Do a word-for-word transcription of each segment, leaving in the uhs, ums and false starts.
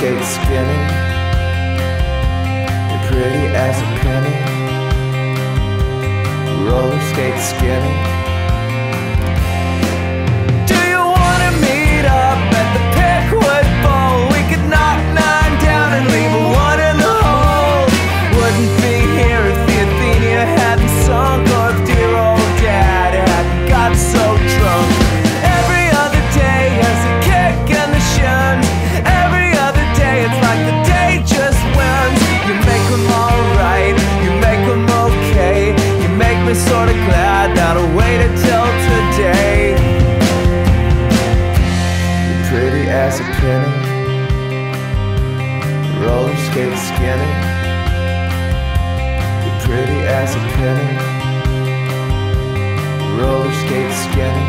Rollerskate skinny, you're pretty as a penny. Rollerskate skinny. Do you wanna meet up at the Pickwood Bowl? We could knock nine down and leave a one in the hole. Wouldn't be here if the Athenia hadn't sunk, or if dear old dad hadn't got so drunk. Every other day has a kick in the shins. Every other day it's like the day just wins. You make them alright, you make them okay. You make me sorta glad that I waited till today. You're pretty as a penny. Rollerskate skinny. You're pretty as a penny. Rollerskate skinny.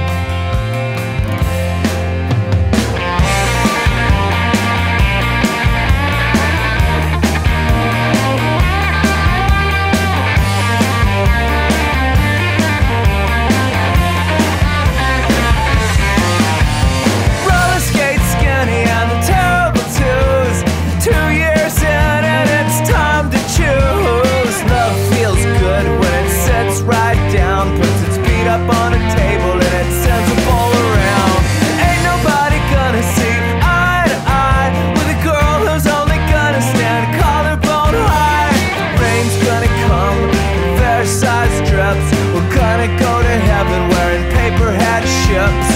Up on a table and it sends a ball around. Ain't nobody gonna see eye to eye with a girl who's only gonna stand collarbone high. Rain's gonna come, fair size drips. We're gonna go to heaven wearing paper hat ships.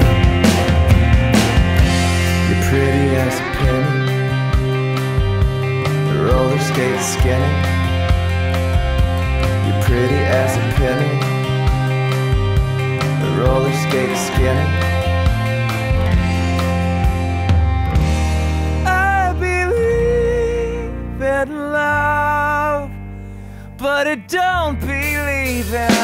You're pretty as a penny. Rollerskate skinny. You're pretty as a penny. Rollerskate skinny. I believe in love, but I don't believe in